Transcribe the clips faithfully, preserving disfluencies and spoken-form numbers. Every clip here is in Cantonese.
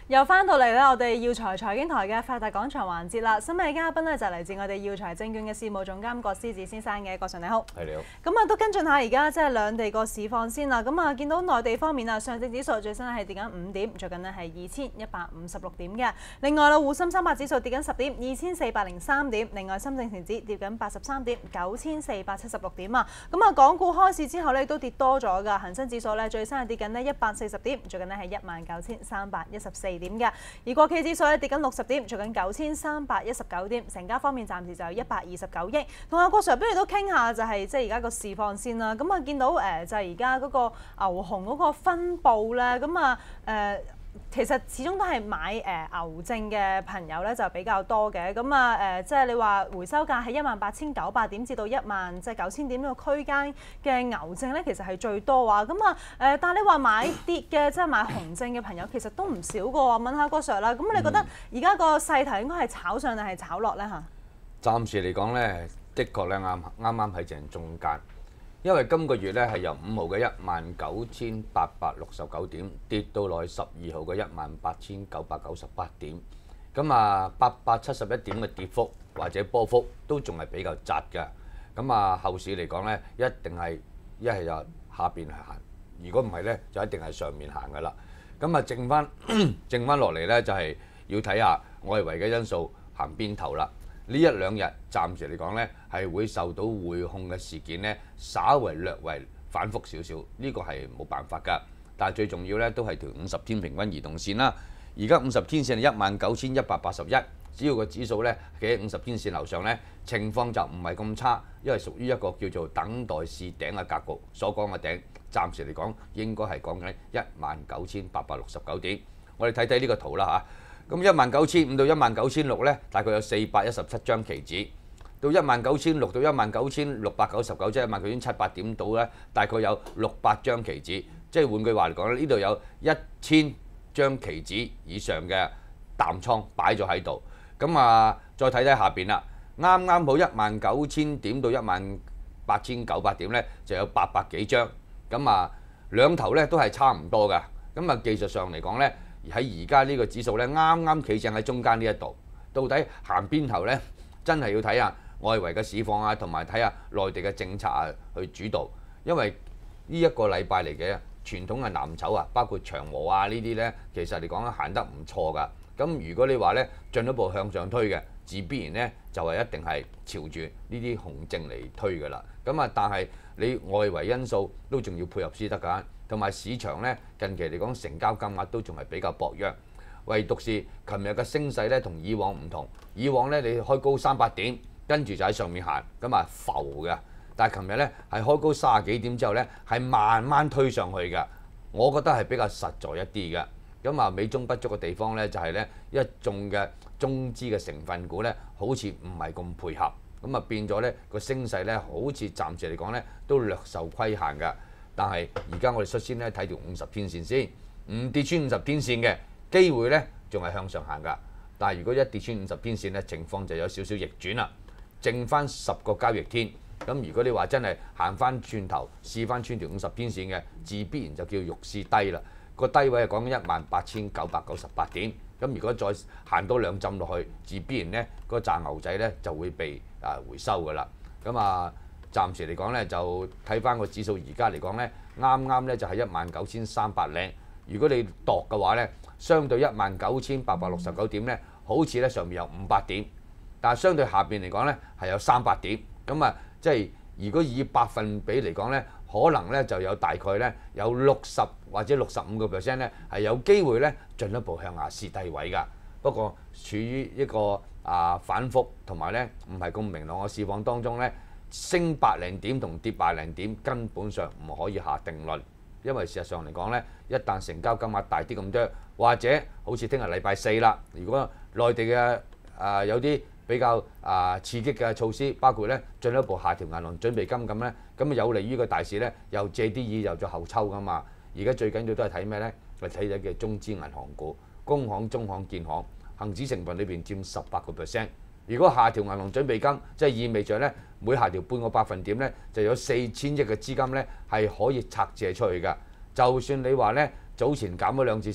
又翻到嚟咧，我哋耀才財經台嘅發達廣場環節啦。今日嘅嘉賓咧就嚟自我哋耀才證券嘅事務總監郭思治先生嘅，郭 Sir 你好。 係你好。 咁啊，都跟進下而家即係兩地個市況先啦。咁啊，見到內地方面啊，上證指數最新係跌緊五點，最近呢係二千一百五十六點嘅。另外啦，滬深三百指數跌緊十點，二千四百零三點。另外深證成指跌緊八十三點，九千四百七十六點啊。咁啊，港股開市之後咧都跌多咗㗎。恒生指數咧最新係跌緊呢一百四十點，最近呢係一萬九千三百一十四點嘅。而國企指數咧跌緊六十點，做緊九千三百一十九點。成交方面暫時就有一百二十九億。同阿郭 Sir 不如都傾下就係即係而家個市況先啦。咁啊見到誒就係而家嗰個牛熊嗰個分佈咧，咁啊誒其實始終都係買誒、呃、牛證嘅朋友咧就比較多嘅。咁啊誒即係你話回收價喺一萬八千九百點至到一萬即係九千點呢個區間嘅牛證咧，其實係最多啊。咁啊誒，但係你話買跌嘅即係買熊證嘅朋友，其實都唔少個喎。問下郭 Sir 啦，咁你覺得而家個勢頭應該係炒上定係炒落咧嚇？ 暫時嚟講咧，的確咧啱啱啱喺正中間，因為今個月咧係由五號嘅一萬九千八百六十九點跌到落去十二號嘅一萬八千九百九十八點，咁啊八百七十一點嘅跌幅或者波幅都仲係比較窄嘅。咁啊後市嚟講咧，一定係一係就下邊行，如果唔係咧就一定係上面行噶啦。咁啊剩翻剩翻落嚟咧就係要睇下外圍嘅因素行邊頭啦。呢一兩日暫時嚟講咧，係會受到匯控嘅事件咧，稍為略為反覆少少，呢個係冇辦法㗎。但係最重要咧，都係條五十天平均移動線啦。而家五十天線係一萬九千一百八十一，只要個指數咧企喺五十天線樓上咧，情況就唔係咁差，因為屬於一個叫做等待試頂嘅格局。所講嘅頂，暫時嚟講應該係講緊一萬九千八百六十九點。我哋睇睇呢個圖啦嚇。咁一萬九千五到一萬九千六咧，大概有四百一十七張期指；到一萬九千六到一萬九千六百九十九，即係一萬九千七百點到咧，大概有六百張期指。即係換句話嚟講咧，呢度有一千張期指以上嘅淡倉擺咗喺度。咁啊，再睇睇下邊啦，啱啱好一萬九千點到一萬八千九百點咧，就有八百幾張。咁啊，兩頭咧都係差唔多㗎。咁啊，技術上嚟講咧，喺而家呢個指數咧，啱啱企正喺中間呢一度，到底行邊頭咧？真係要睇下外圍嘅市況啊，同埋睇下內地嘅政策啊去主導。因為呢一個禮拜嚟嘅傳統嘅藍籌啊，包括長和啊呢啲咧，其實嚟講行得唔錯㗎。咁如果你話咧進一步向上推嘅，自必然咧就係一定係朝住呢啲紅證嚟推㗎啦。咁啊，但係你外圍因素都仲要配合先得㗎。同埋市場咧近期嚟講成交金額都仲係比較薄弱，唯獨是琴日嘅升勢咧同以往唔同。以往咧你開高三百點，跟住就喺上面行，咁啊浮嘅。但係琴日咧係開高三十幾點之後咧係慢慢推上去嘅，我覺得係比較實在一啲嘅。咁啊美中不足嘅地方咧就係咧一眾嘅中資嘅成分股咧好似唔係咁配合，咁啊變咗咧個升勢咧好似暫時嚟講咧都略受規限嘅。但係而家我哋率先咧睇條五十天線先，唔跌穿五十天線嘅機會咧仲係向上行㗎。但係如果一跌穿五十天線咧，情況就有少少逆轉啦，剩翻十個交易天。咁如果你話真係行翻轉頭試翻穿條五十天線嘅，自必然就叫弱勢低啦。個低位係講緊一萬八千九百九十八點。咁如果再行多兩浸落去，自必然咧嗰紮牛仔咧就會被啊回收㗎啦。咁啊〜暫時嚟講咧，就睇翻個指數，而家嚟講咧，啱啱咧就係一萬九千三百零。如果你度嘅話咧，相對一萬九千八百六十九點咧，好似咧上面有五百點，但係相對下邊嚟講咧係有三百點。咁啊，即係如果以百分比嚟講咧，可能咧就有大概咧有六十或者六十五個 percent 咧係有機會咧進一步向下試低位㗎。不過處於一個啊反覆同埋咧唔係咁明朗嘅市況當中咧。升百零點同跌百零點根本上唔可以下定論，因為事實上嚟講咧，一旦成交金額大啲咁多，或者好似聽日禮拜四啦，如果內地嘅啊、呃、有啲比較啊、呃、刺激嘅措施，包括咧進一步下調銀行準備金咁咧，咁有利於個大市咧又借啲意又再後抽噶嘛。而家最緊要都係睇咩咧？係睇睇嘅中資銀行股、工行、中行、建行，恆指成分裏邊佔十八個 percent。如果下調銀行準備金，即係意味着咧，每下調半個百分點咧，就有四千億嘅資金咧係可以拆借出去㗎。就算你話咧早前減咗兩次息，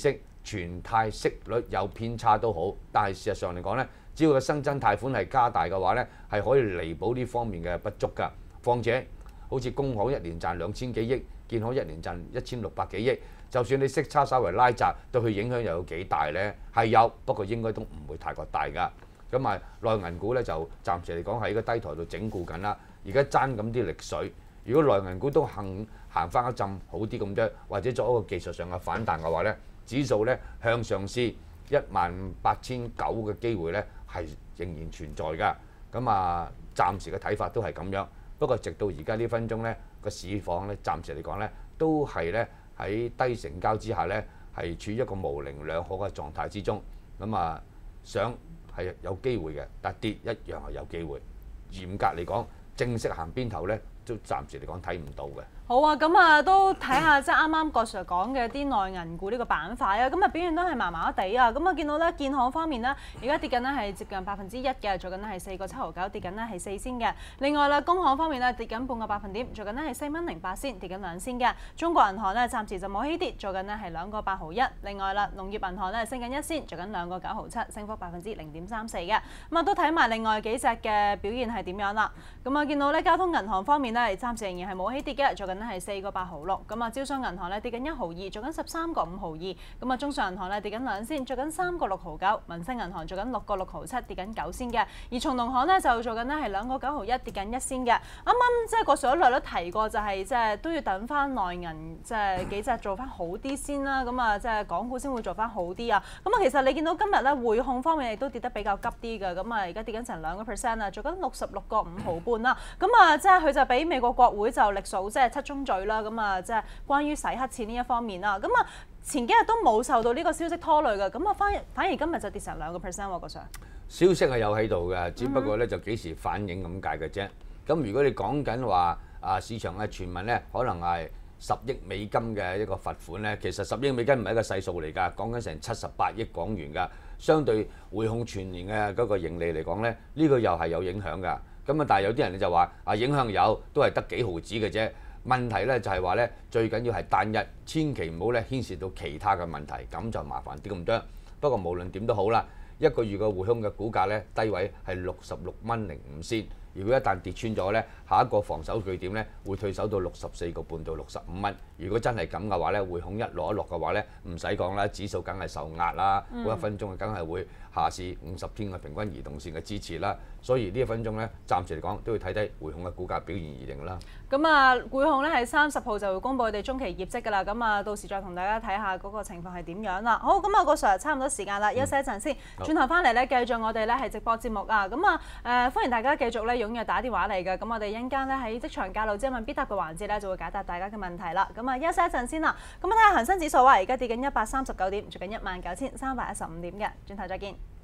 存貸息率有偏差都好，但係事實上嚟講咧，只要個新增貸款係加大嘅話咧，係可以彌補呢方面嘅不足㗎。況且好似工行一年賺兩千幾億，建行一年賺一千六百幾億，就算你息差稍微拉窄，對佢影響又有幾大呢？係有，不過應該都唔會太過大㗎。咁啊，內銀股咧就暫時嚟講喺個低台度整固緊啦。而家爭咁啲力水，如果內銀股都行行翻一陣好啲咁多，或者作一個技術上嘅反彈嘅話咧，指數咧向上試一萬八千九嘅機會咧係仍然存在㗎。咁啊，暫時嘅睇法都係咁樣。不過直到而家呢分鐘咧，個市況咧暫時嚟講咧都係咧喺低成交之下咧係處於一個模棱兩可嘅狀態之中。咁啊，想係有機會嘅，但跌一樣係有機會。嚴格嚟講，正式行邊頭咧，都暫時嚟講睇唔到嘅。 好啊，咁啊都睇下即係啱啱郭 Sir 講嘅啲內銀股呢個板塊啊，咁啊表現都係麻麻地啊。咁啊見到咧建行方面咧，而家跌緊咧係接近百分之一嘅，做緊咧係四個七毫九，跌緊咧係四仙嘅。另外啦，工行方面咧跌緊半個百分點，做緊咧係四蚊零八仙，跌緊兩仙嘅。中國銀行咧暫時就冇起跌，做緊咧係兩個八毫一。另外啦，農業銀行咧升緊一仙，做緊兩個九毫七，升幅百分之零點三四嘅。咁啊都睇埋另外幾隻嘅表現係點樣啦。咁啊見到咧交通銀行方面咧，暫時仍然係冇起跌嘅，做緊咧係四個八毫六。咁啊，招商銀行咧跌緊一毫二，做緊十三個五毫二。咁啊，中信銀行咧跌緊兩仙，做緊三個六毫九。民生銀行做緊六個六毫七，跌緊九仙嘅。而從農行咧就做緊咧係兩個九毫一，跌緊一仙嘅。啱啱即係個上一略都提過，就係即係都要等翻內銀即係幾隻做翻好啲先啦。咁啊，即係港股先會做翻好啲啊。咁啊，其實你見到今日咧匯控方面亦都跌得比較急啲嘅。咁啊，而家跌緊成兩個 percent 啊，做緊六十六個五毫半啦。咁啊，即係佢就俾美國國會就力數即係七宗罪啦。咁啊，即係關於洗黑錢呢一方面啦。咁啊，前幾日都冇受到呢個消息拖累嘅。咁啊，反反而今日就跌成兩個 percent 喎，個上。 消息係有喺度嘅，只不過咧就幾時反映咁解嘅啫。咁如果你講緊話啊，市場嘅傳聞咧，可能係十億美金嘅一個罰款咧，其實十億美金唔係一個細數嚟㗎，講緊成七十八億港元㗎。相對匯控全年嘅嗰個盈利嚟講咧，呢個又係有影響㗎。咁啊，但係有啲人就話啊，影響有，都係得幾毫子嘅啫。問題咧就係話咧，最緊要係單一，千祈唔好咧牽涉到其他嘅問題，咁就麻煩啲咁多。不過無論點都好啦，一個月嘅匯控嘅股價咧低位係六十六蚊零五仙。如果一旦跌穿咗咧，下一個防守據點咧會退守到六十四個半到六十五蚊。如果真係咁嘅話咧，匯控一落一落嘅話咧，唔使講啦，指數梗係受壓啦，嗰、嗯、一分鐘梗係會下試五十天嘅平均移動線嘅支持啦。所以呢一分鐘咧，暫時嚟講都要睇睇匯控嘅股價表現而定啦。 咁啊，匯控咧係三十號就會公布佢哋中期業績㗎啦。咁啊，到時再同大家睇下嗰個情況係點樣啦。好，咁啊，個 Sir 差唔多時間啦，休息一陣先。轉頭翻嚟咧，繼續我哋咧係直播節目啊。咁啊，誒歡迎大家繼續咧踴躍打電話嚟嘅。咁我哋一陣間咧喺職場教路之問必答嘅環節咧，就會解答大家嘅問題啦。咁啊，休息一陣先啦。咁啊，睇下恒生指數啊，而家跌緊一百三十九點，做緊一萬九千三百一十五點嘅。轉頭再見。